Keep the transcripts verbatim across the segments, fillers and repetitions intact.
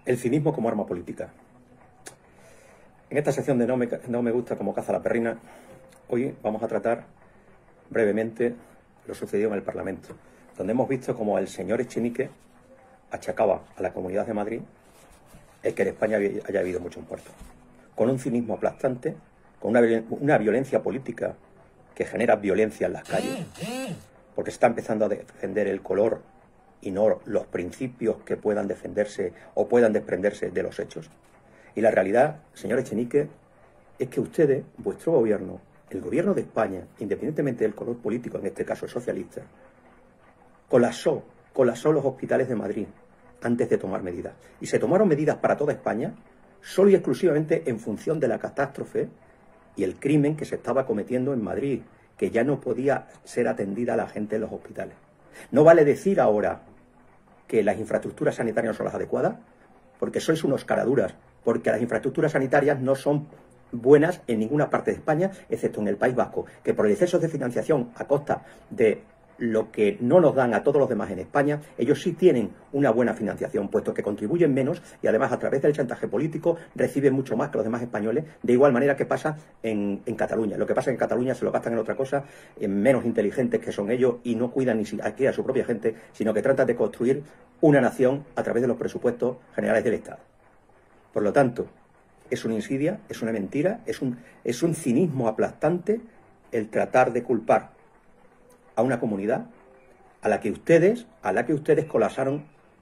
El cinismo como arma política. En esta sección de No me, no me gusta como caza la perrina, hoy vamos a tratar brevemente lo sucedido en el Parlamento, donde hemos visto como el señor Echenique achacaba a la Comunidad de Madrid el que en España haya habido muchos muertos, con un cinismo aplastante, con una, una violencia política que genera violencia en las calles, porque se está empezando a defender el color y no los principios que puedan defenderse o puedan desprenderse de los hechos. Y la realidad, señor Echenique, es que ustedes, vuestro gobierno, el gobierno de España, independientemente del color político, en este caso el socialista, colapsó, colapsó los hospitales de Madrid antes de tomar medidas. Y se tomaron medidas para toda España solo y exclusivamente en función de la catástrofe y el crimen que se estaba cometiendo en Madrid, que ya no podía ser atendida a la gente en los hospitales. No vale decir ahora que las infraestructuras sanitarias no son las adecuadas, porque sois unos caraduras, porque las infraestructuras sanitarias no son buenas en ninguna parte de España, excepto en el País Vasco, que por el exceso de financiación a costa de lo que no nos dan a todos los demás en España, ellos sí tienen una buena financiación, puesto que contribuyen menos y además a través del chantaje político reciben mucho más que los demás españoles, de igual manera que pasa en, en Cataluña. Lo que pasa en Cataluña se lo gastan en otra cosa, en menos inteligentes que son ellos y no cuidan ni siquiera a su propia gente, sino que tratan de construir una nación a través de los presupuestos generales del Estado. Por lo tanto, es una insidia, es una mentira, es un, es un cinismo aplastante el tratar de culpar a una comunidad a la que ustedes, a la que ustedes colapsaron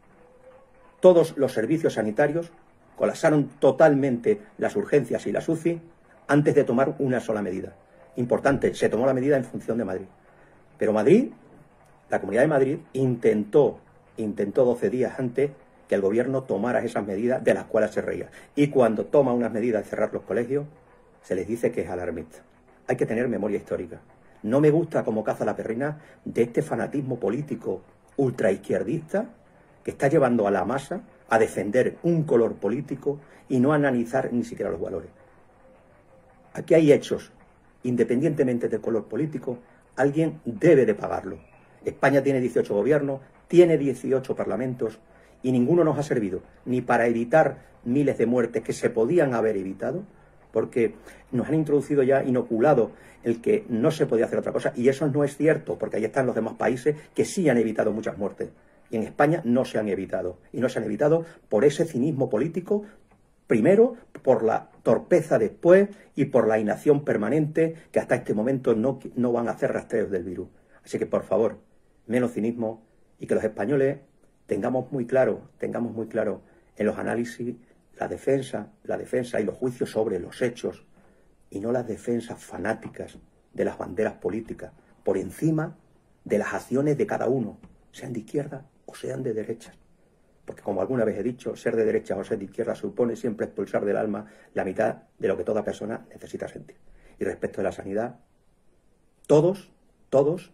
todos los servicios sanitarios, colapsaron totalmente las urgencias y las U C I antes de tomar una sola medida. Importante, se tomó la medida en función de Madrid. Pero Madrid, la Comunidad de Madrid, intentó, intentó doce días antes que el gobierno tomara esas medidas de las cuales se reía. Y cuando toma unas medidas de cerrar los colegios, se les dice que es alarmista. Hay que tener memoria histórica. No me gusta como caza la perrina de este fanatismo político ultraizquierdista que está llevando a la masa a defender un color político y no a analizar ni siquiera los valores. Aquí hay hechos, independientemente del color político, alguien debe de pagarlo. España tiene dieciocho gobiernos, tiene dieciocho parlamentos y ninguno nos ha servido ni para evitar miles de muertes que se podían haber evitado, porque nos han introducido ya, inoculado, el que no se podía hacer otra cosa, y eso no es cierto, porque ahí están los demás países que sí han evitado muchas muertes, y en España no se han evitado, y no se han evitado por ese cinismo político, primero, por la torpeza después, y por la inacción permanente, que hasta este momento no, no van a hacer rastreos del virus. Así que, por favor, menos cinismo, y que los españoles tengamos muy claro, tengamos muy claro en los análisis, la defensa, la defensa y los juicios sobre los hechos y no las defensas fanáticas de las banderas políticas por encima de las acciones de cada uno, sean de izquierda o sean de derecha. Porque como alguna vez he dicho, ser de derecha o ser de izquierda supone siempre expulsar del alma la mitad de lo que toda persona necesita sentir. Y respecto de la sanidad, todos, todos,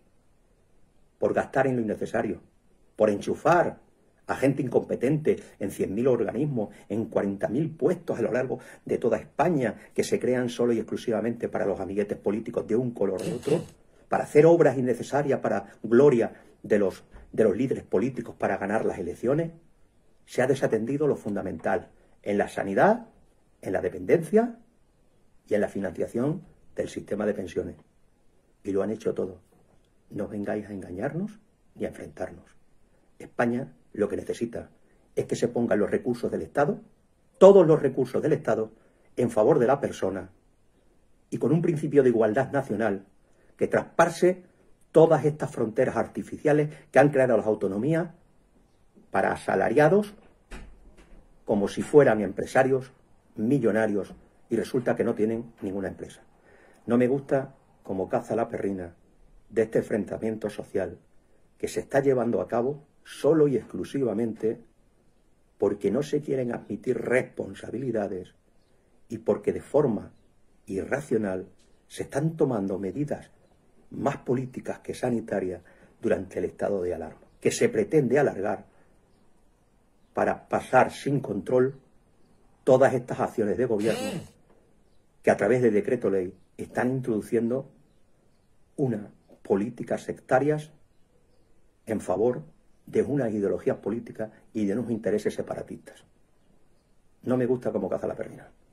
por gastar en lo innecesario, por enchufar a gente incompetente en cien mil organismos, en cuarenta mil puestos a lo largo de toda España, que se crean solo y exclusivamente para los amiguetes políticos de un color o de otro, para hacer obras innecesarias para gloria de los, de los líderes políticos para ganar las elecciones, se ha desatendido lo fundamental en la sanidad, en la dependencia y en la financiación del sistema de pensiones. Y lo han hecho todo. No vengáis a engañarnos ni a enfrentarnos. España lo que necesita es que se pongan los recursos del Estado, todos los recursos del Estado, en favor de la persona y con un principio de igualdad nacional que traspase todas estas fronteras artificiales que han creado las autonomías para asalariados como si fueran empresarios millonarios y resulta que no tienen ninguna empresa. No me gusta como caza la perrina de este enfrentamiento social que se está llevando a cabo solo y exclusivamente porque no se quieren admitir responsabilidades y porque de forma irracional se están tomando medidas más políticas que sanitarias durante el estado de alarma, que se pretende alargar para pasar sin control todas estas acciones de gobierno que a través de decreto ley están introduciendo unas políticas sectarias en favor de unas ideologías políticas y de unos intereses separatistas. No me gusta cómo caza la perrina.